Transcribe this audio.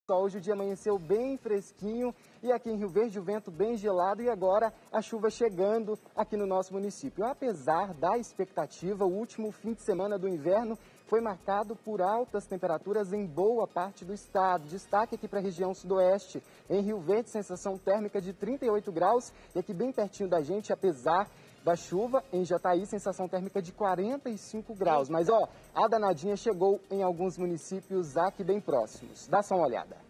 Hoje o dia amanheceu bem fresquinho e aqui em Rio Verde o vento bem gelado e agora a chuva chegando aqui no nosso município. Apesar da expectativa, o último fim de semana do inverno foi marcado por altas temperaturas em boa parte do estado. Destaque aqui para a região sudoeste. Em Rio Verde, sensação térmica de 38 graus e aqui bem pertinho da gente, apesar da chuva, em Jataí, sensação térmica de 45 graus. Mas, ó, a danadinha chegou em alguns municípios aqui bem próximos. Dá só uma olhada.